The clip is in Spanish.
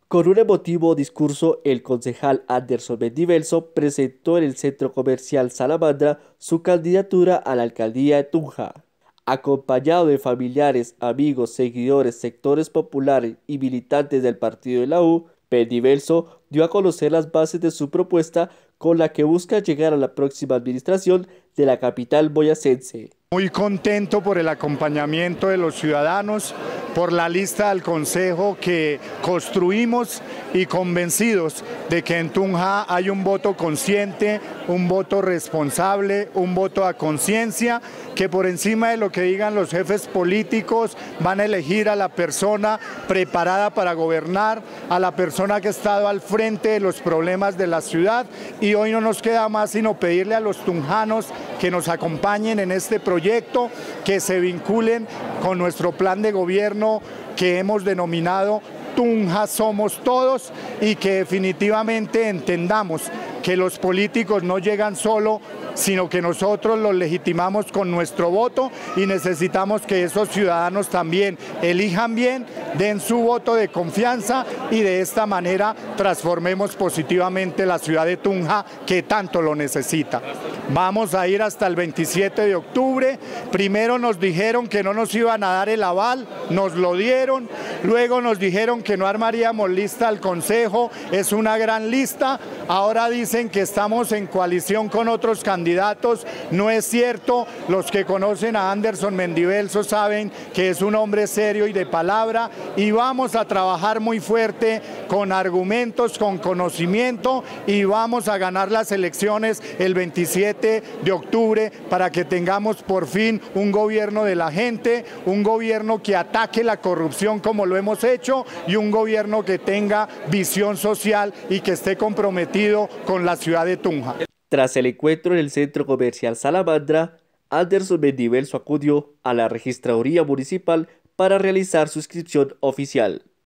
Con un emotivo discurso, el concejal Anderson Mendivelso presentó en el centro comercial Salamandra su candidatura a la alcaldía de Tunja. Acompañado de familiares, amigos, seguidores, sectores populares y militantes del partido de la U, Mendivelso dio a conocer las bases de su propuesta con la que busca llegar a la próxima administración de la capital boyacense. Muy contento por el acompañamiento de los ciudadanos, por la lista del Consejo que construimos y convencidos de que en Tunja hay un voto consciente, un voto responsable, un voto a conciencia, que por encima de lo que digan los jefes políticos van a elegir a la persona preparada para gobernar, a la persona que ha estado al frente de los problemas de la ciudad, y hoy no nos queda más sino pedirle a los tunjanos que nos acompañen en este proyecto, que se vinculen con nuestro plan de gobierno que hemos denominado Tunja Somos Todos, y que definitivamente entendamos que los políticos no llegan solo, sino que nosotros los legitimamos con nuestro voto, y necesitamos que esos ciudadanos también elijan bien, den su voto de confianza, y de esta manera transformemos positivamente la ciudad de Tunja, que tanto lo necesita. Vamos a ir hasta el 27 de octubre, primero nos dijeron que no nos iban a dar el aval, nos lo dieron, luego nos dijeron que no armaríamos lista al Consejo, es una gran lista, ahora dicen que estamos en coalición con otros candidatos, no es cierto, los que conocen a Anderson Mendivelso saben que es un hombre serio y de palabra, y vamos a trabajar muy fuerte con argumentos, con conocimiento, y vamos a ganar las elecciones el 27 de octubre para que tengamos por fin un gobierno de la gente, un gobierno que ataque la corrupción como lo hemos hecho, y un gobierno que tenga visión social y que esté comprometido con la ciudad de Tunja. Tras el encuentro en el centro comercial Salamandra, Anderson Mendivelso acudió a la registraduría municipal para realizar su inscripción oficial.